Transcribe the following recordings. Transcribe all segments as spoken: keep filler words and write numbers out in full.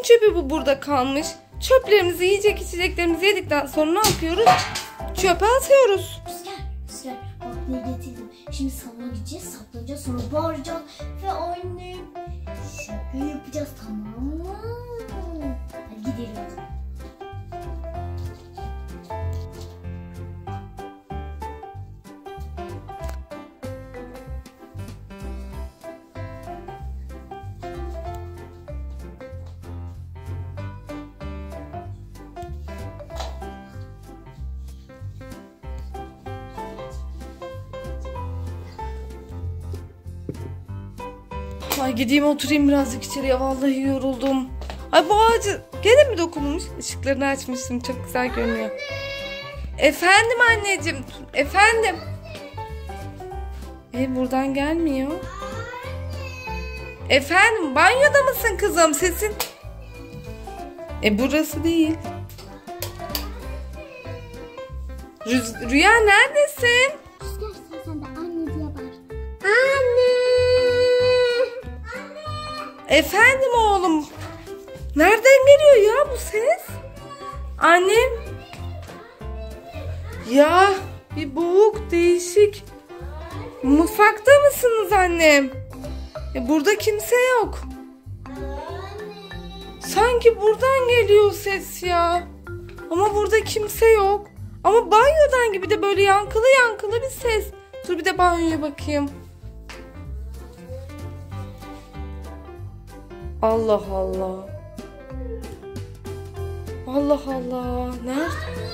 çöpü bu burada kalmış? Çöplerimizi, yiyecek içeceklerimizi yedikten sonra ne yapıyoruz? Çöpe atıyoruz. Rüzgar, Rüzgar bak ne getirdim. Şimdi salona gideceğiz, saklanacağız, sonra bağıracağız. Ve annem şaka yapacağız, tamam mı? Hadi gidelim o zaman. Ay gideyim oturayım birazcık içeriye, vallahi yoruldum. Ay bu ağacı gene mi dokunmuş? Işıklarını açmıştım, çok güzel görünüyor. Efendim anneciğim, efendim. E buradan gelmiyor. Efendim banyoda mısın kızım, sesin? E burası değil. Rüz Rüya neredesin? Rüzgar sen, sen de anne diye bağır. Anne! Efendim oğlum. Nereden geliyor ya bu ses? Annem. Ya bir boğuk, değişik. Mutfakta mısınız annem? E, burada kimse yok. Sanki buradan geliyor ses ya. Ama burada kimse yok. Ama banyodan gibi de böyle yankılı yankılı bir ses. Dur bir de banyoya bakayım. Allah Allah. Allah Allah. Nerede?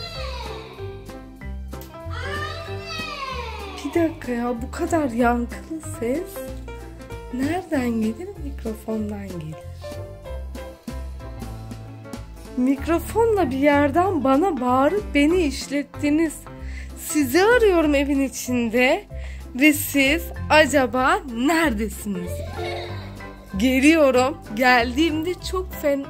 Bir dakika ya, bu kadar yankılı ses nereden gelir? Mikrofondan gelir. Mikrofonla bir yerden bana bağırıp beni işlettiniz. Sizi arıyorum evin içinde ve siz acaba neredesiniz? Geliyorum. Geldiğimde çok fena...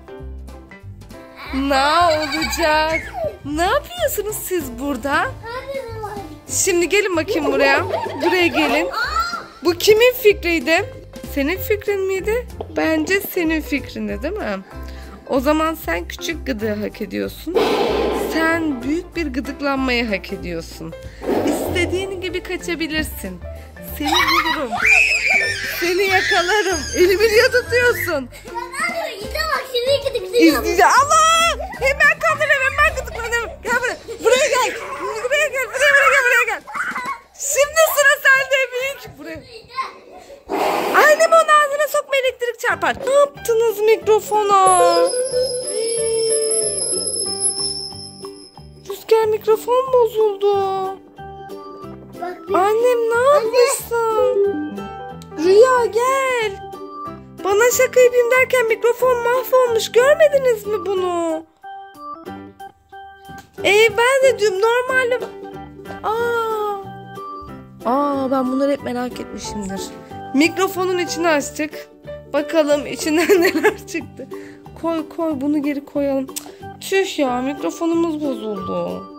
Ne olacak? Ne yapıyorsunuz siz burada? Şimdi gelin bakayım buraya. Buraya gelin. Bu kimin fikriydi? Senin fikrin miydi? Bence senin fikrindi, değil mi? O zaman sen küçük gıdığı hak ediyorsun. Sen büyük bir gıdıklanmayı hak ediyorsun. İstediğin gibi kaçabilirsin. Seni bulurum. Seni yakalarım. Elimi niye tutuyorsun? İzleyeceğim. Allah! Hemen kaldırırım, hemen gıdıklanırım. Gel buraya. Buraya gel. Buraya gel. Buraya, buraya gel. Buraya gel. Şimdi sıra sende büyük. Buraya. Annemi onun ağzına sokma, elektrik çarpar. Ne yaptınız mikrofona? Rüzgar, mikrofon bozuldu. Annem ne yapmışsın? Rüya gel. Bana şaka yapayım derken mikrofon mahvolmuş. Görmediniz mi bunu? Ee ben de diyorum normalde... Aa. Aa ben bunları hep merak etmişimdir. Mikrofonun içini açtık. Bakalım içinden neler çıktı. Koy koy bunu geri koyalım. Tüh ya, mikrofonumuz bozuldu.